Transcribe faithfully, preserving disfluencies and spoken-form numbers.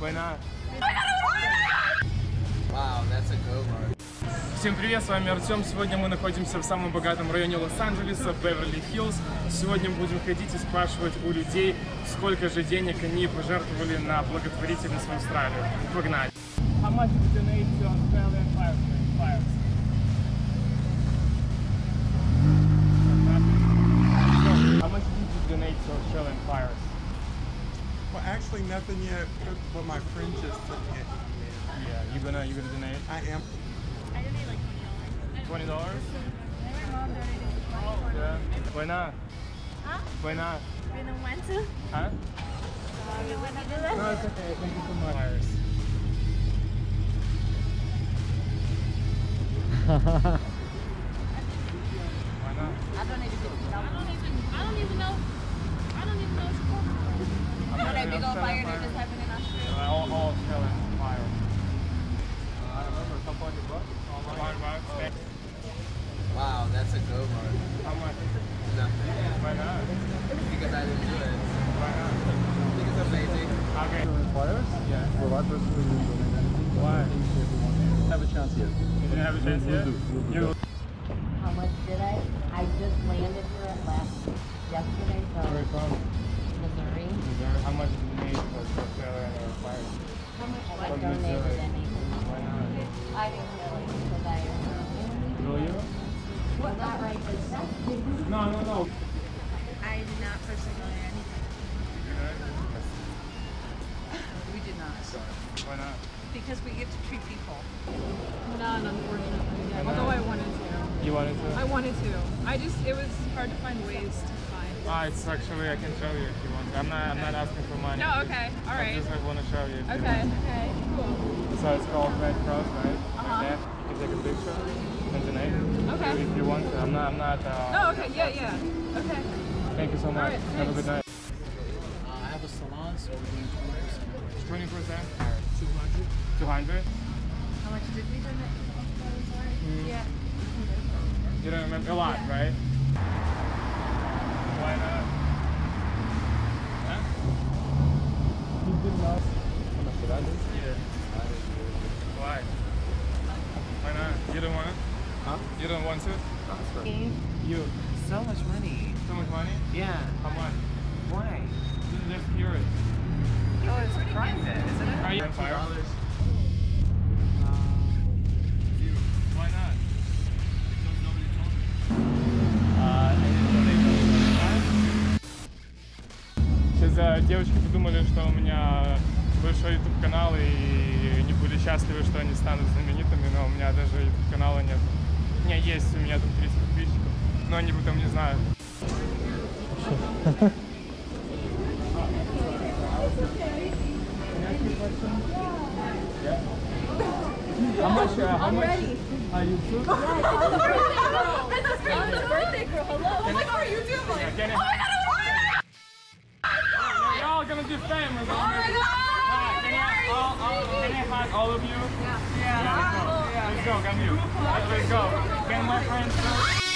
Why not? Wow, that's a good one. Всем привет, с вами Артем. Сегодня мы находимся в самом богатом районе Лос-Анджелеса, Беверли-Хиллз. Сегодня мы будем ходить и спрашивать у людей, сколько же денег они пожертвовали на благотворительность в Австралию. Погнали! How much did you donate to Australian fires? How much did you donate to Australian fires? Well, actually nothing yet, but my friend just sent me an email. Yeah, you gonna you gonna donate? I am. I donate like twenty dollars. Twenty dollars? My mom donated twenty dollars. Yeah. Why not? Huh? Why not? You know when to? Huh? You know when to do No, that? it's okay. Thank you so much. Fires. Why not? I donated fifty dollars. I don't even. I don't even know. I don't even know it's called. I'm You know not that really big old upset fire about that just it. happened in Australia? Uh, all, all Australian fire. I remember a couple hundred bucks. Couple hundred bucks. Wow, that's a good one. How much? Nothing. Why not? Because I didn't do it. Why not? I think it's amazing. Okay. Fires? Yeah. Well, I personally wouldn't donate anything. but Why? I think if you want- have a chance yet. You didn't have a chance We'll yet? do, we'll do You that. How much did I? I just landed here at last yesterday Where are you from from? Missouri. Missouri. How much did you need for Australian fire? How much have I From donated Missouri. anything? Why not? I didn't really because I Will you? well, not right this second. No, no, no. I did not personally donate anything. We did not, Why not? because we get to treat people. None, unfortunately. Why Although not? I wanted to. You wanted I to? wanted to. I just, it was hard to find ways to find. Ah, it's actually, I can show you if you want. I'm not, I'm not asking for money. No, okay. All I right. just like, want to show you. If you Okay. want. Okay. Cool. So it's called Red Cross, right? Uh-huh. Right there. You can take a picture and donate. Okay. If you want to. I'm not, I'm not. Uh, Oh, okay. Yeah, yeah. Okay. Thank you so much. right, Have a good night. Uh, I have a salon, so we're doing twenty percent. twenty percent? two hundred. two hundred? How much did we donate? Yeah. You don't remember? A lot, right? Why not? Huh? He did not. How much did I do? Yeah. Why? Why not? You don't want it? Huh? You don't want to? You. So much money. So much money? Yeah. How much? Why? Just curious. Oh, it's private, isn't it? Are you on fire? dollars. Why not? Because nobody told me. Сейчас девочки подумали, что у меня большой YouTube канал и не были счастливы, что они станут знаменитыми, но у меня даже YouTube канала нет. Не, есть, у меня там тридцать подписчиков, но они об этом не знают. How much? Uh, how much? Are you too? It's a birthday girl. Hello. Oh my god, are you doing? Yeah, get it. Oh my god, You're all gonna be famous. oh my god. Hi, can I, all, all, can I hug all of you? Yeah. Yeah. Let's go. Let's go. Come here. Let's go. Can my friends go?